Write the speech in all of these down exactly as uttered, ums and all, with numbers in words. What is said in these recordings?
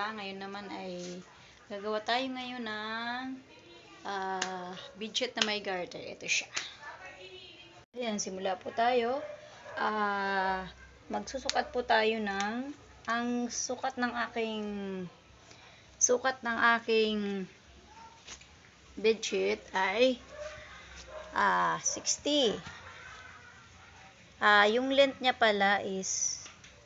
pala, ngayon naman ay gagawa tayo ngayon ng uh, bedsheet na may garter. Ito siya. Ayan, simula po tayo. Uh, magsusukat po tayo ng ang sukat ng aking sukat ng aking bedsheet ay uh, sixty. Uh, yung length niya pala is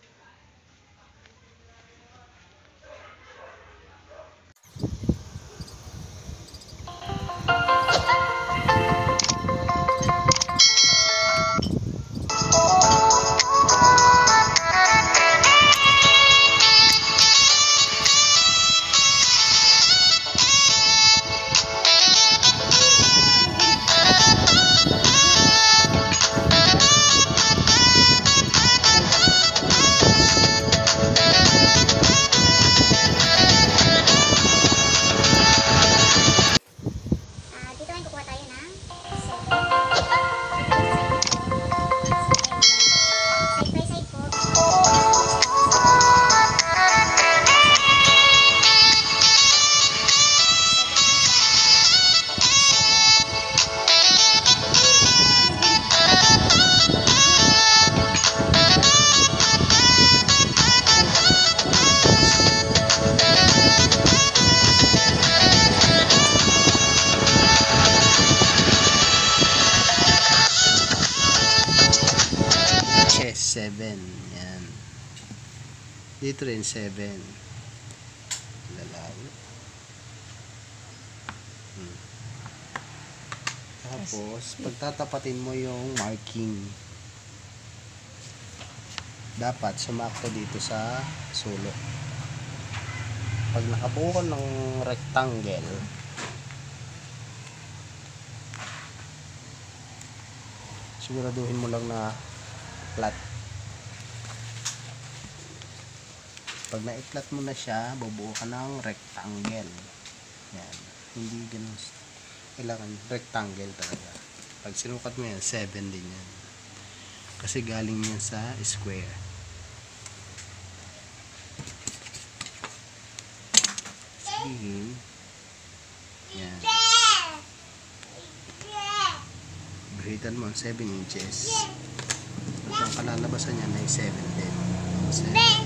seven. Yan. Dito rin seven. Lalaw. Hmm. Tapos, pagtatapatin mo yung marking, dapat sumakto dito sa sulok. Pag nakabuo ko ng rectangle, siguraduhin mo lang na flat. Pag na-flat mo na siya, bubuo ka ng rectangle. Yan. Hindi ganun. Kailangan rectangle talaga. Pag sinukat mo yan, seven din yan. Kasi galing yan sa square. Sige. Yan. Gradan mo seven inches. At ang kalalabasan niya ay seven din. seven.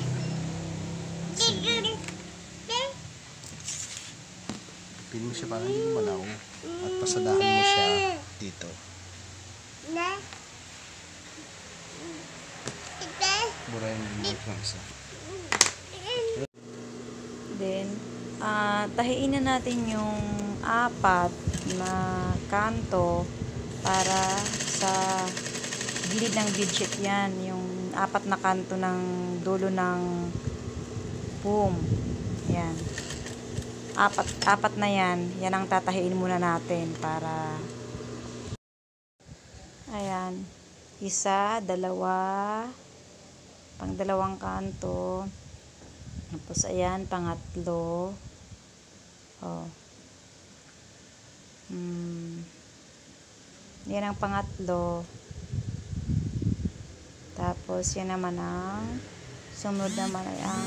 Pin mo siya para hindi malaw. At pasadahan mo siya dito. Burahin mo yung isa. Then, uh, tahiin na natin yung apat na kanto para sa gilid ng bedsheet yan. Yung apat na kanto ng dulo ng boom. Yan. Apat, apat na yan. Yan ang tatahiin muna natin para ayan. Isa, dalawa, pang dalawang kanto. Tapos ayan, pangatlo. Oh. Hmm. Yan ang pangatlo. Tapos yan naman ang sunod naman ay ang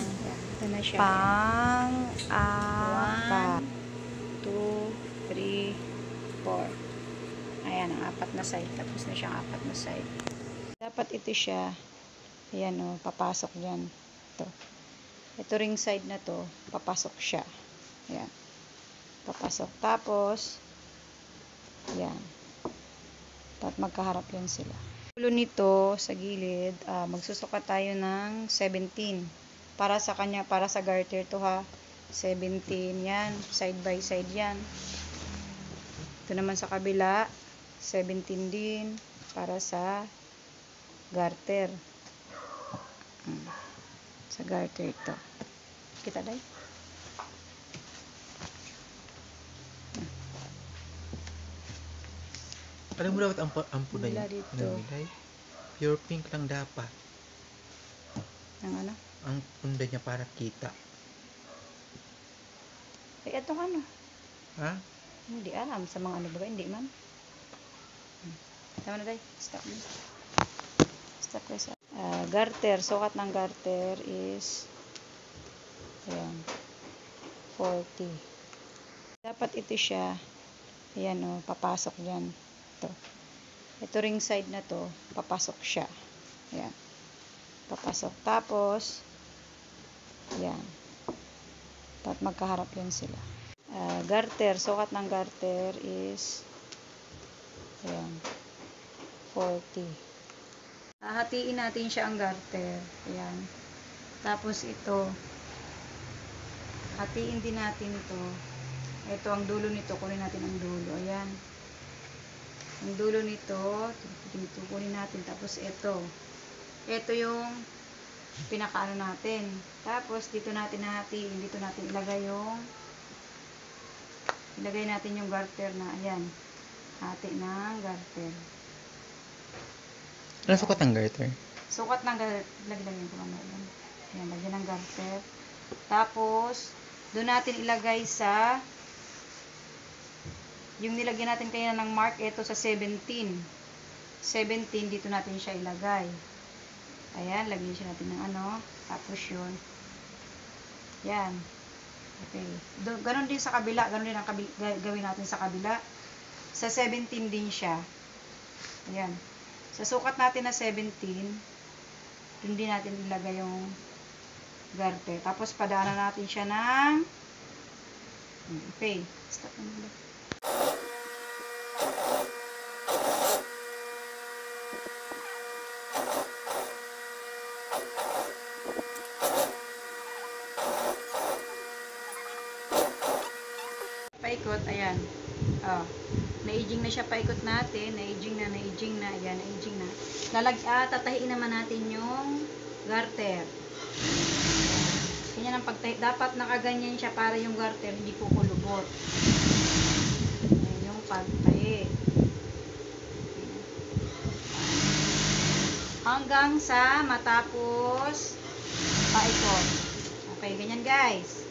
pang-apat. two, three, four. Ayan, ang apat na side. Tapos na siyang apat na side. Dapat ito siya. Ayan o, papasok yan. Ito. Ito ring side na to, papasok siya. Ayan. Papasok. Tapos, ayan. Tapos magkaharap yan sila. Ulo nito sa gilid, uh, magsusukat tayo ng seventeen. Para sa kanya, para sa garter to ha. seventeen yan. Side by side yan. Ito naman sa kabila, seventeen din. Para sa garter. Hmm. Sa garter ito. Kita day? Alam mo dapat ang ampo na Wala yun? dito. Pure pink lang dapat. Ang ano? Ang punda niya para kita. Eh, itong ano? Ha? Hindi alam. Sa mga ano ba? Hindi man. Hmm. Tama na day. Stop na. Stop na sa uh, garter. Sukat ng garter is ayan. forty. Dapat ito siya, ayan o, papasok dyan. Ito. Ito ring side na to, papasok siya. Ayan. Papasok. Tapos, ayan. Dapat magkaharap yan sila. Uh, garter. Sukat ng garter is, ayan, forty. Hahatiin natin siya ang garter. Ayan. Tapos ito, hatiin din natin ito. Ito ang dulo nito. Kunin natin ang dulo. Ayan. Ang dulo nito, dito kunin natin. Tapos ito. Ito yung pinakaano natin. Tapos dito natin hahatiin. Dito natin ilagay yung ilagay natin yung garter na, ayan. Hati ng garter. Ano sukat ng garter? Sukat ng garter. Lagyan ko mamaya yan. Ayan, lagyan ng garter. Tapos, doon natin ilagay sa yung nilagyan natin kaya ng mark, ito sa seventeen. seventeen, dito natin siya ilagay. Ayan, lagyan siya natin ng ano. Tapos yun. Yan. Okay. Do, ganon din sa kabila. Ganon din ang kabila, gawin natin sa kabila. Sa seventeen din siya. Ayan. Sa sukat natin na seventeen, hindi natin ilagay yung garter. Tapos, padaanan natin siya ng okay. Stop na nila. Paikot, ayan. Oh, na-aging na siya, paikot natin. Na-aging na, na-aging na. Ayan, na-aging na. Lalag, ah, tatahiin naman natin yung garter. Ganyan ang pagtahi. Dapat nakaganyan siya para yung garter hindi kukulubot. Ayan yung pagtahi. Hanggang sa matapos paikot. Okay, ganyan guys.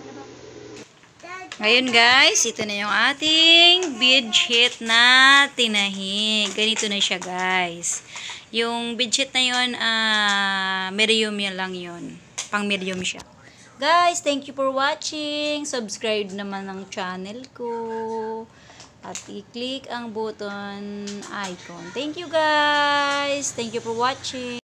Ngayon guys, ito na yung ating bedsheet na tinahi. Ganito na siya guys. Yung bedsheet na yun, uh, medium yun lang yun. Pang medium siya. Guys, thank you for watching. Subscribe naman ng channel ko. At i-click ang button icon. Thank you guys. Thank you for watching.